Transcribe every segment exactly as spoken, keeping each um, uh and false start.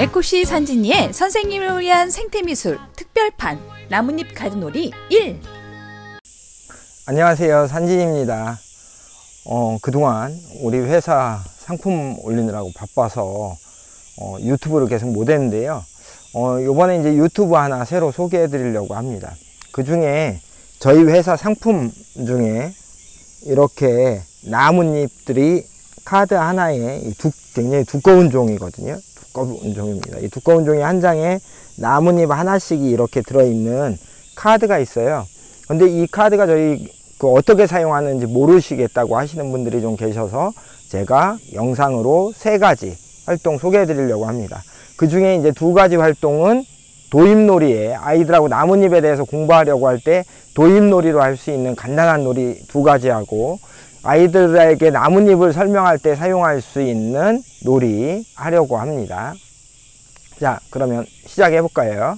에코시 산진이의 선생님을 위한 생태미술 특별판 나뭇잎 가드놀이 일. 안녕하세요, 산진입니다. 어, 그동안 우리 회사 상품 올리느라고 바빠서 어, 유튜브를 계속 못했는데요. 어, 요번에 이제 유튜브 하나 새로 소개해 드리려고 합니다. 그 중에 저희 회사 상품 중에 이렇게 나뭇잎들이 카드 하나에 두, 굉장히 두꺼운 종이거든요. 두꺼운 종입니다. 이 두꺼운 종이 한 장에 나뭇잎 하나씩이 이렇게 들어있는 카드가 있어요. 근데 이 카드가 저희 그 어떻게 사용하는지 모르시겠다고 하시는 분들이 좀 계셔서 제가 영상으로 세 가지 활동 소개해 드리려고 합니다. 그 중에 이제 두 가지 활동은 도입놀이에, 아이들하고 나뭇잎에 대해서 공부하려고 할 때 도입놀이로 할 수 있는 간단한 놀이 두 가지 하고, 아이들에게 나뭇잎을 설명할 때 사용할 수 있는 놀이 하려고 합니다. 자, 그러면 시작해 볼까요?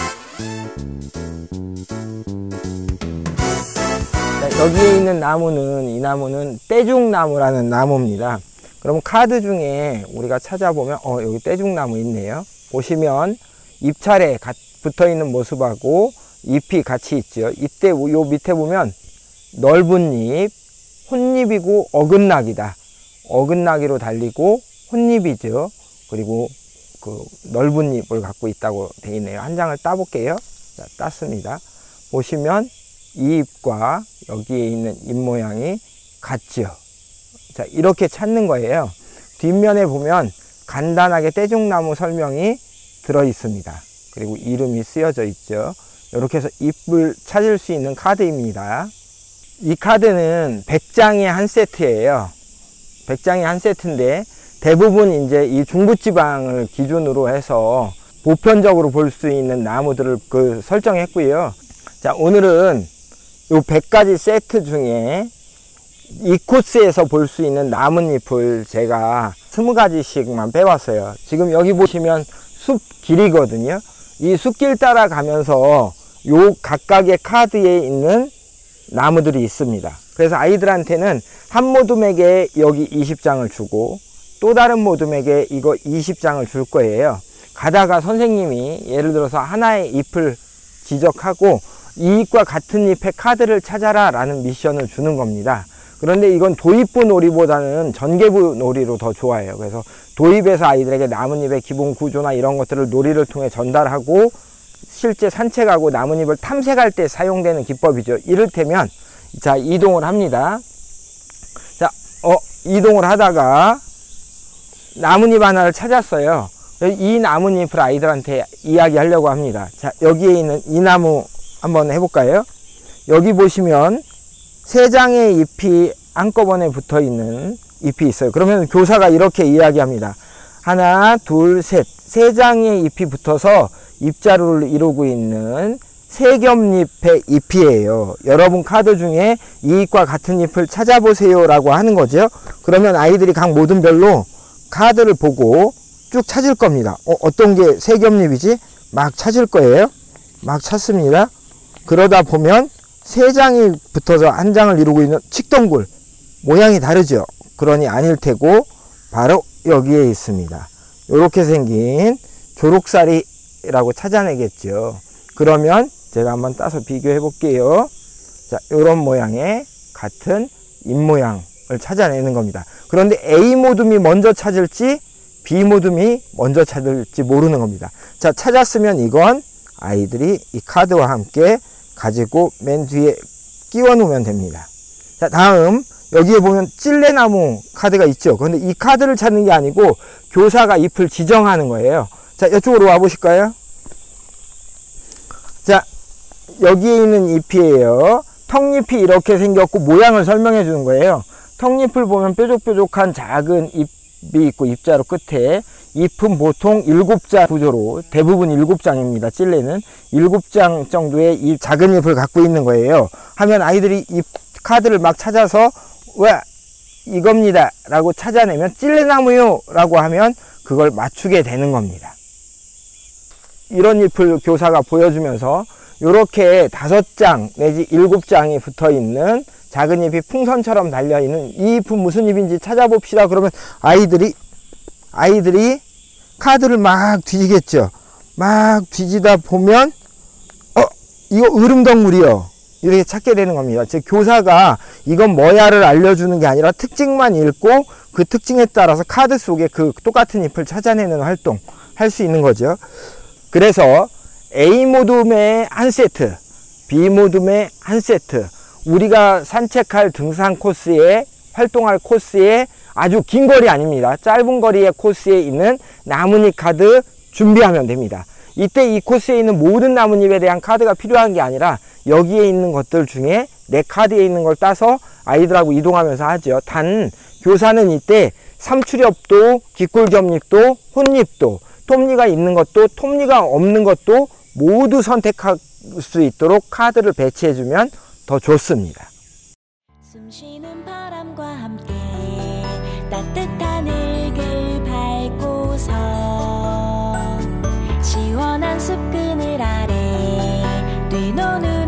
자, 여기에 있는 나무는, 이 나무는 떼죽나무라는 나무입니다. 그럼 카드 중에 우리가 찾아보면 어 여기 떼죽나무 있네요. 보시면 잎차례 붙어 있는 모습하고 잎이 같이 있죠. 이때 요 밑에 보면 넓은 잎, 혼잎이고 어긋나기다. 어긋나기로 달리고 혼잎이죠. 그리고 그 넓은 잎을 갖고 있다고 되어 있네요. 한 장을 따볼게요. 자, 땄습니다. 보시면 이 잎과 여기에 있는 잎 모양이 같죠. 자, 이렇게 찾는 거예요. 뒷면에 보면 간단하게 떼죽나무 설명이 들어 있습니다. 그리고 이름이 쓰여져 있죠. 이렇게 해서 잎을 찾을 수 있는 카드입니다. 이 카드는 백 장의 한 세트예요. 백 장의 한 세트인데 대부분 이제 이 중부지방을 기준으로 해서 보편적으로 볼 수 있는 나무들을 그 설정했고요. 자, 오늘은 요 백 가지 세트 중에 이 코스에서 볼 수 있는 나뭇잎을 제가 스무 가지씩만 빼왔어요. 지금 여기 보시면 숲 길이거든요. 이 숲길 따라가면서 요 각각의 카드에 있는 나무들이 있습니다. 그래서 아이들한테는 한 모둠에게 여기 이십 장을 주고 또 다른 모둠에게 이거 이십 장을 줄 거예요. 가다가 선생님이 예를 들어서 하나의 잎을 지적하고 이 잎과 같은 잎의 카드를 찾아라 라는 미션을 주는 겁니다. 그런데 이건 도입부 놀이보다는 전개부 놀이로 더 좋아해요. 그래서 도입에서 아이들에게 나뭇잎의 기본 구조나 이런 것들을 놀이를 통해 전달하고 실제 산책하고 나뭇잎을 탐색할 때 사용되는 기법이죠. 이를테면 자, 이동을 합니다. 자, 어 이동을 하다가 나뭇잎 하나를 찾았어요. 이 나뭇잎을 아이들한테 이야기하려고 합니다. 자, 여기에 있는 이 나무 한번 해볼까요? 여기 보시면 세 장의 잎이 한꺼번에 붙어 있는 잎이 있어요. 그러면 교사가 이렇게 이야기합니다. 하나, 둘, 셋. 세 장의 잎이 붙어서 잎자루를 이루고 있는 세겹잎의 잎이에요. 여러분 카드 중에 이 잎과 같은 잎을 찾아보세요 라고 하는 거죠. 그러면 아이들이 각 모둠별로 카드를 보고 쭉 찾을 겁니다. 어, 어떤 게 세겹잎이지? 막 찾을 거예요. 막 찾습니다. 그러다 보면 세 장이 붙어서 한 장을 이루고 있는 칡동굴, 모양이 다르죠. 그러니 아닐 테고 바로 여기에 있습니다. 이렇게 생긴 초록사리라고 찾아내겠죠. 그러면 제가 한번 따서 비교해 볼게요. 자, 이런 모양의 같은 잎 모양을 찾아내는 겁니다. 그런데 A 모둠이 먼저 찾을지 B 모둠이 먼저 찾을지 모르는 겁니다. 자, 찾았으면 이건 아이들이 이 카드와 함께 가지고 맨 뒤에 끼워 놓으면 됩니다. 자, 다음 여기에 보면 찔레나무 카드가 있죠. 그런데 이 카드를 찾는 게 아니고 교사가 잎을 지정하는 거예요. 자, 이쪽으로 와 보실까요? 자, 여기에 있는 잎이에요. 턱잎이 이렇게 생겼고 모양을 설명해 주는 거예요. 턱잎을 보면 뾰족뾰족한 작은 잎이 있고 잎자루 끝에 잎은 보통 일곱 장 구조로 대부분 일곱 장입니다. 찔레는 일곱 장 정도의 이 작은 잎을 갖고 있는 거예요. 하면 아이들이 잎 카드를 막 찾아서 와 이겁니다 라고 찾아내면 찔레나무요 라고 하면 그걸 맞추게 되는 겁니다. 이런 잎을 교사가 보여주면서 이렇게 다섯 장 내지 일곱 장이 붙어 있는 작은 잎이 풍선처럼 달려있는 이 잎은 무슨 잎인지 찾아봅시다. 그러면 아이들이 아이들이 카드를 막 뒤지겠죠. 막 뒤지다 보면 어 이거 으름덩물이요, 이렇게 찾게 되는 겁니다. 즉 교사가 이건 뭐야를 알려주는 게 아니라 특징만 읽고 그 특징에 따라서 카드 속에 그 똑같은 잎을 찾아내는 활동 할 수 있는 거죠. 그래서 A 모둠의 한 세트, B 모둠의 한 세트, 우리가 산책할 등산 코스에 활동할 코스에 아주 긴 거리 아닙니다. 짧은 거리의 코스에 있는 나뭇잎 카드 준비하면 됩니다. 이때 이 코스에 있는 모든 나뭇잎에 대한 카드가 필요한 게 아니라 여기에 있는 것들 중에 내 카드에 있는 걸 따서 아이들하고 이동하면서 하죠. 단 교사는 이때 삼출엽도, 깃골겹잎도, 혼잎도, 톱니가 있는 것도 톱니가 없는 것도 모두 선택할 수 있도록 카드를 배치해주면 더 좋습니다. 숨쉬는 바람과 함께 따뜻한 흙을 밟고서 시원한 숲 그늘 아래 뛰노는